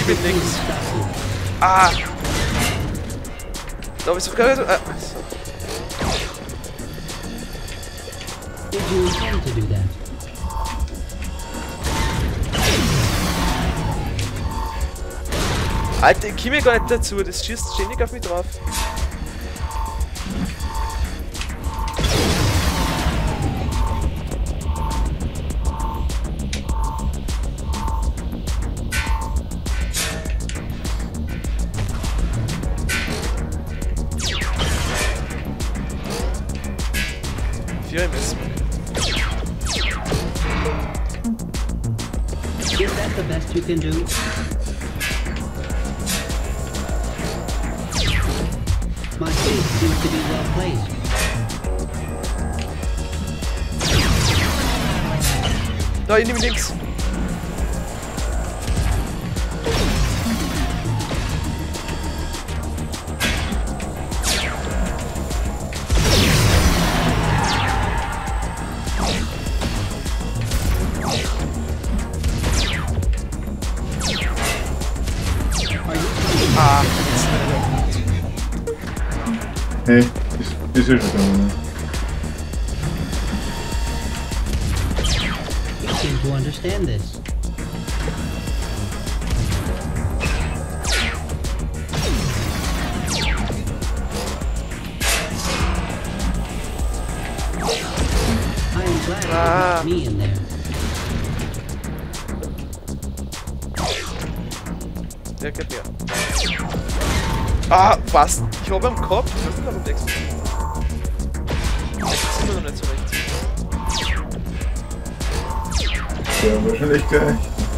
Ich bin links. Ah! Da bist du gerade. Did you intend to do that? Alter, ich komme gar nicht dazu, das schießt ständig auf mich drauf. Vier MS. Is that the best you can do? My faith seems to be well placed. Da, ich nehme links. Ah, Hey, ist ja schon gegangen. You seem to understand this. I am glad it was not me in there. der geht her. Ah, was? Ich habe am Kopf. Was ist denn da beim nächsten? Das sind wir noch nicht so recht. Ja, wahrscheinlich gleich.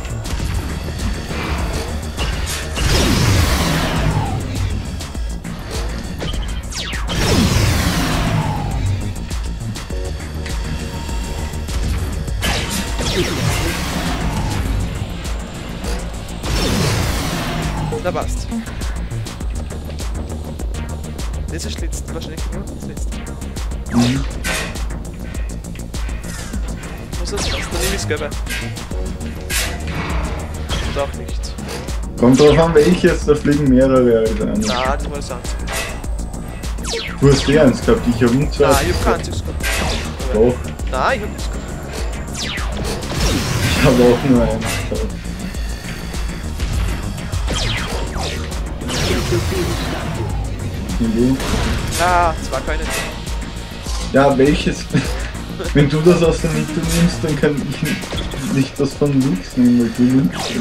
Da passt. Das ist letzte wahrscheinlich, oder? Das letzte. Mhm. Was ist das? Dann nehme ich das Gelbe. Und auch nicht. Kommt drauf an, welches, da fliegen mehrere als eines. Na, das war das einzige. Du hast eh eins gehabt, ich hab nicht zwei. Nein, ich hab kein einziges gehabt. Doch, Nein, ich hab nichts gehabt. ich hab auch nur eins gehabt. Mhm. Ah, das war keine. Ja, welches? Wenn du das aus der Mitte nimmst, dann kann ich nicht das von links nehmen, weil du nimmst es.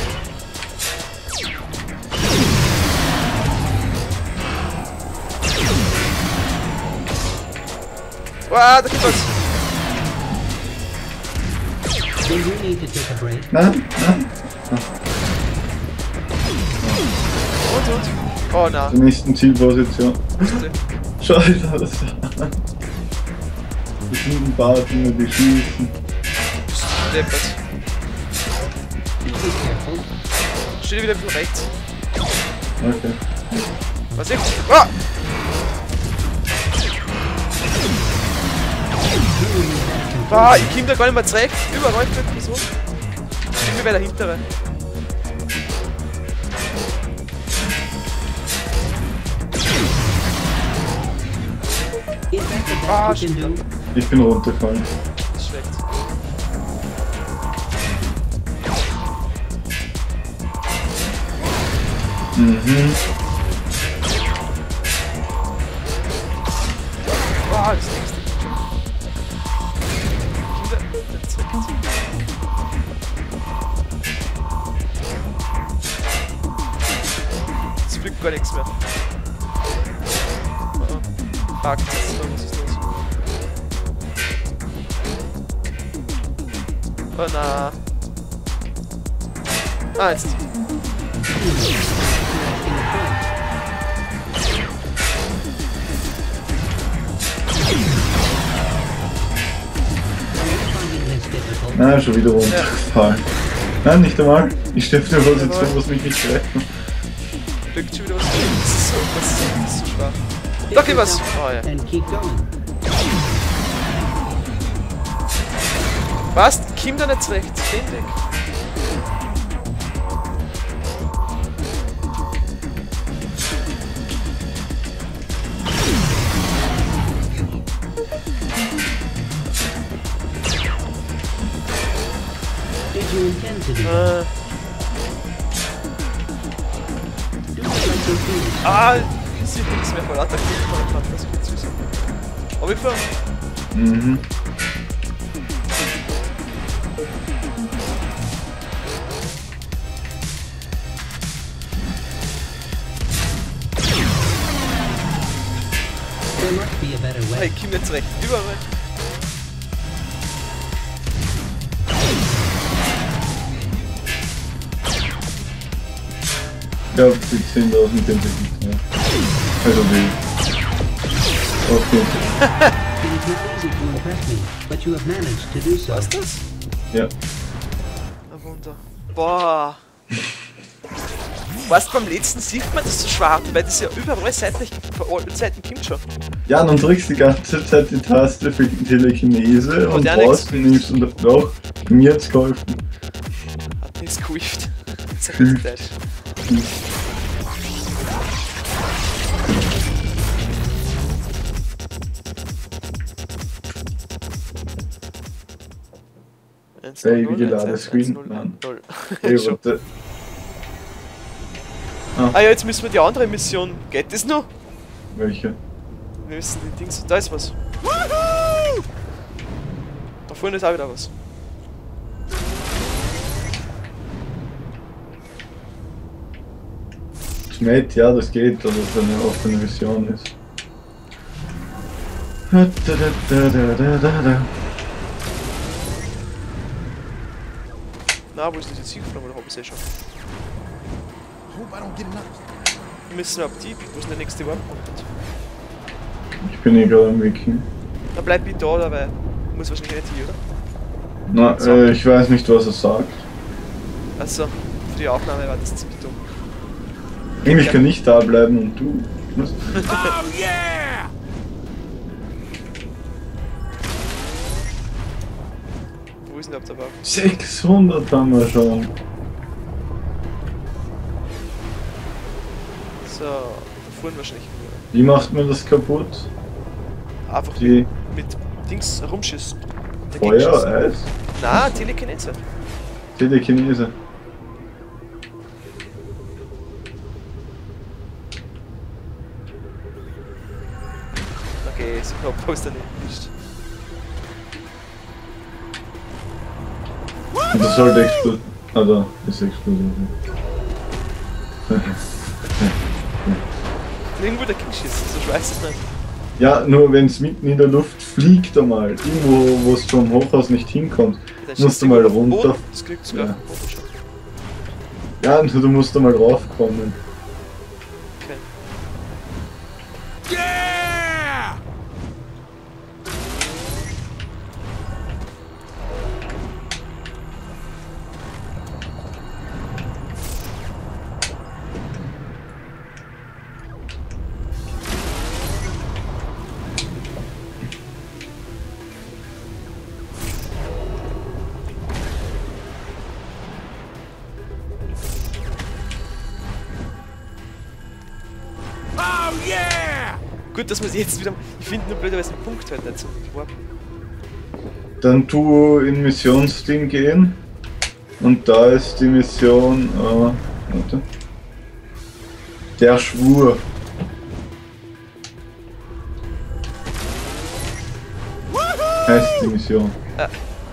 Ah, da gibt was. Do you need to take a break? Nein, nein. Und. Oh, na. Zur nächsten Zielposition. Wusste. Schau dir das an. Das sind ein paar Dinge, die schießen. Deppert. Be careful. Steht wieder von rechts. Okay. Was ist? Ah! Ah, ich komm da gar nicht mehr zurecht. Überall nicht so. Ich bin bei der hintere. Is that the Ah, best you can do? Ich bin runtergefallen. Das ist schlecht. Mhm. Ah, das nächste. Es fliegt gar nichts mehr. Fuck, was ist los? Oh na. Ah, jetzt. Na, schon wieder runtergefallen. Nein, nicht einmal. Ich stehe auf der Position, was mich nicht treffen. Fliegt schon wieder was. Das ist so schwach. Da geht was. Oh ja. And keep going. Was? Kim da nicht zurecht. Ständig. Ich sehe nichts mehr von lauter Kinder, das wird süß. Aber ich fahre. Mhm. There must be a better way. Hey, Kim jetzt recht. Überall. Ja, die 10.000 mit dem Technik, ja. Also die. Okay. It is not easy to impress me, but you have managed to do so. Was ist das? Ja. Ein Wunder. Boah. Weißt du, beim letzten sieht man das so schwarz, weil das ja überall seitlich von allen Seiten kommt schon. Ja, dann drückst du die ganze Zeit die Taste für die Telekinese und der brauchst nimmst und doch, mir hat's geholfen. Hat nichts geholfen. Das Hilft. ist Baby geladen, Screen, Mann. Ey, Schon. warte. Ah ja, jetzt müssen wir die andere Mission. Geht das noch? Welche? Wir müssen die Dings. Da ist was. Da vorne ist auch wieder was. Schmidt, ja, das geht, dass es eine offene Mission ist. Da, da, da, da, da, da. Na, wo ist diese Zielflamme? Da hab ich eh schon. Wir müssen ab die, wo ist der nächste Warpunkt? Ich bin hier gerade am Weg hin. Dann bleib ich da, weil muss wahrscheinlich nicht hier, oder? Na, ich weiß nicht, was er sagt. Also, für die Aufnahme war das ziemlich dumm. Ich kann nicht da bleiben und du. Was? Oh yeah! Wo ist denn der Bau? 600 haben wir schon. So, da fuhren wahrscheinlich nur. Wie macht man das kaputt? Einfach Die mit Dings rumschießen. Feuer, Eis? Na, Telekinese. Telekinese. Okay, so knapp Poster nicht. Und das sollte explodieren. Ah, da ist explodiert. Irgendwo dagegen schießen, so scheiße ist nicht. Ja, nur wenn es mitten in der Luft fliegt einmal, irgendwo wo es vom Hochhaus nicht hinkommt, Dann musst schießt du mal auf den runter. Boden, das kriegt sogar Ja. auf den Boden schon. Ja, und du musst einmal raufkommen. Okay. Gut, dass wir sie jetzt wieder. Ich finde nur blöderweise einen Punkt halt nicht so. Dann tu in Missionsding gehen. Und da ist die Mission. Warte. Der Schwur. Heißt die Mission. Ja.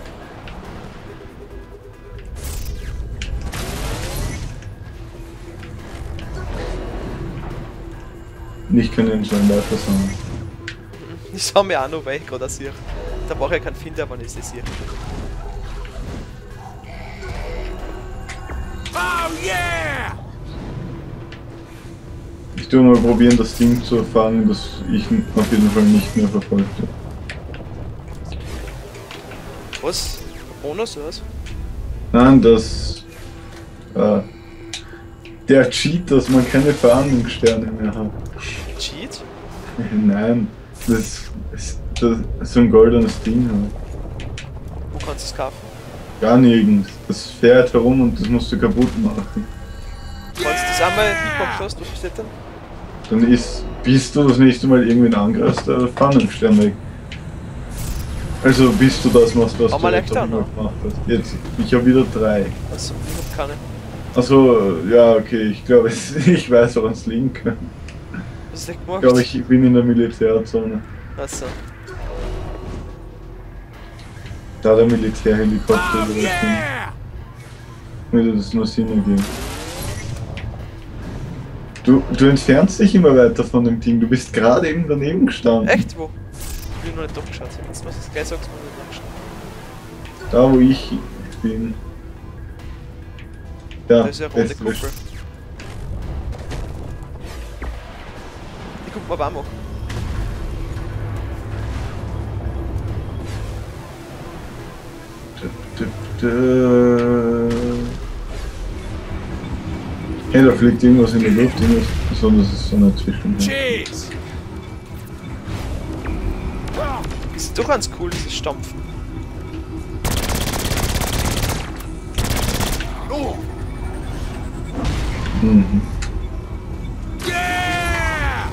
Ich kann den schon weiter sagen. Ich schau mir auch noch, weil ich gerade das sehe. Da brauche ich keinen Finder, aber ich das hier. Oh yeah! Ich tue mal probieren, das Ding zu fangen, das ich auf jeden Fall nicht mehr verfolgt habe. Was? Bonus oder was? Nein, das. Der Cheat, dass man keine Verhandlungssterne mehr hat. Cheat? Nein, das ist so ein goldenes Ding halt. Wo kannst du es kaufen? Gar nirgends. Das fährt herum und das musst du kaputt machen. Kannst du das einmal hinkommen hast, was steht denn? Dann ist, bis du das nächste Mal irgendwen angreifst, der Verhandlungsstern weg. Also bis du das machst, was Aber du man jetzt leckt auch auch immer noch. gemacht hast. Jetzt, ich habe wieder 3. Also, ich hab keine. Also, ja, okay, ich glaube, ich weiß, woran es liegen kann. Was ist der Ich gemacht? glaube, ich bin in der Militärzone. Also, Da der Militärhelikopter über das Ding. Würde das nur Sinn ergeben. Du entfernst dich immer weiter von dem Ding. Du bist gerade eben daneben gestanden. echt? Wo? Ich bin noch nicht durchgeschaut. Jetzt was du gleich sagst, muss ich durchgeschaut. Da, wo ich bin. Ja, Da ist ja eine rote das Kuppel. ist- Die guck mal, was auch machen. Hey, da fliegt irgendwas in der Luft, irgendwas Besonderes ist so eine Zwischen. Cheese! Ist doch ganz cool, dieses Stampfen. Oh! Mhm. Yeah!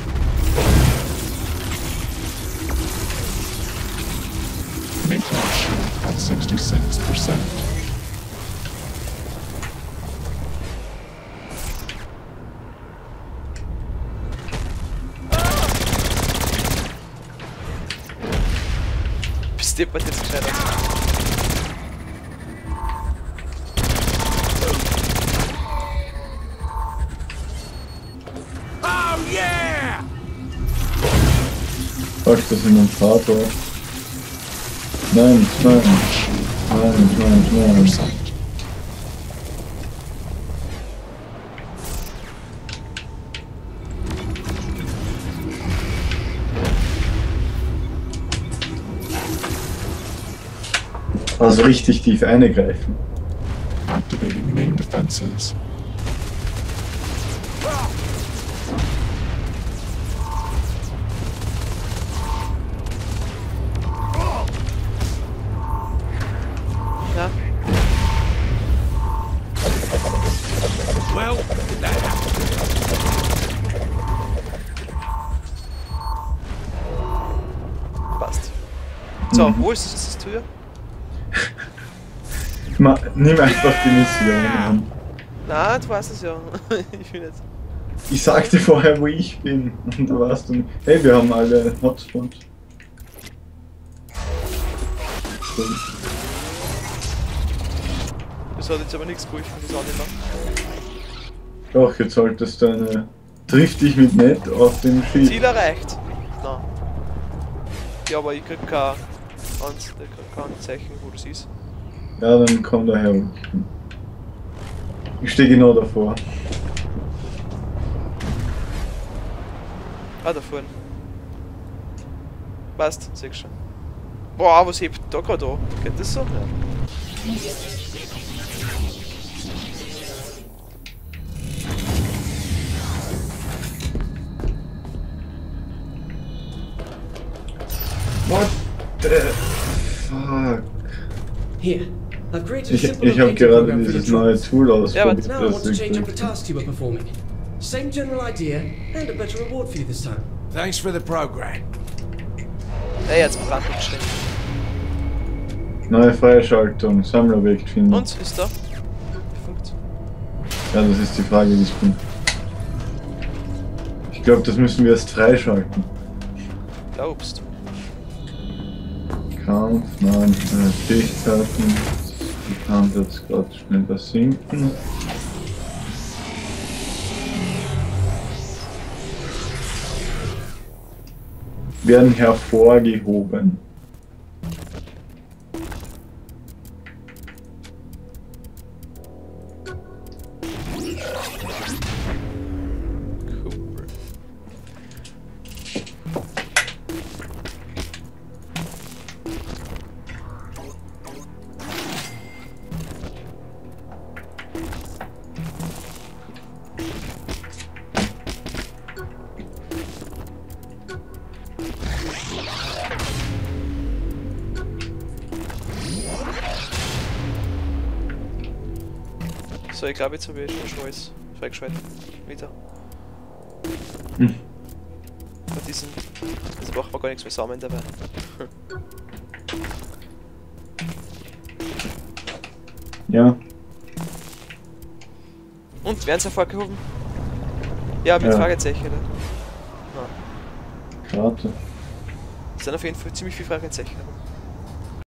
Maintenance shield at 66%. Bist deppert jetzt gescheitert. Oh yeah! Fuck, das in einem Vater. Nein, nein. Nein, nein, nein. Percent. Also richtig tief eingreifen. Activating main defenses. Ja. Well, did that happen? Passt. So, wo ist das Tür? Nimm einfach die Mission an. Na, du weißt es ja. Ich will jetzt. Ich sagte vorher, wo ich bin. Und da warst du nicht. Hey, wir haben alle Hotspots. So. Das hat jetzt aber nichts geholfen, das auch nicht mehr. Doch, jetzt solltest du eine. Triff dich mit Ned auf dem Schild. Ziel erreicht. Na. Ja, aber ich krieg kein Zeichen, wo das ist. Ja, dann komm daher. Ich stehe genau davor. Ah, da vorne. Passt, siehst schon. Boah, was hebt da gerade an? Geht das so? Ja. What the fuck? Here, I've created a Ich simple habe locator gerade program for dieses your neue troops. Tool Ja, aber ausprobiert. Now I want to das change up the ist task you were performing. Same general idea, and a better reward for you this time. Thanks for the program. Ey, jetzt Brandung stehen. neue Freischaltung, Sammlerobjekt finden. Und, ist da? Funkt. Ja, das ist die Frage, die ich bin. Ich glaube, das müssen wir erst freischalten. Glaubst du? Kampf, nein, Fähigkeiten. Ich kann jetzt gerade schnell das sinken. Werden hervorgehoben. Cool. So, ich glaube, jetzt habe ich schon alles freigeschaltet. Wieder. Hm. Bei diesen. Jetzt machen wir gar nichts mehr sammeln dabei. Ja, Und, werden sie hervorgehoben? Ja, mit Ja. Fragezeichen. Ne? warte. Es sind auf jeden Fall ziemlich viele Fragezeichen.